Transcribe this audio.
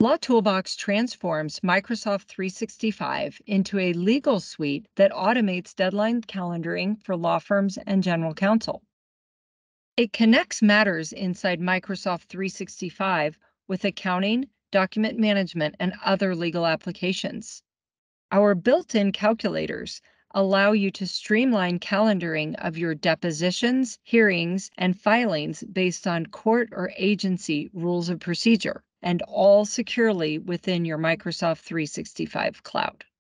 LawToolBox transforms Microsoft 365 into a legal suite that automates deadline calendaring for law firms and general counsel. It connects matters inside Microsoft 365 with accounting, document management, and other legal applications. Our built-in calculators allow you to streamline calendaring of your depositions, hearings, and filings based on court or agency rules of procedure, and all securely within your Microsoft 365 cloud.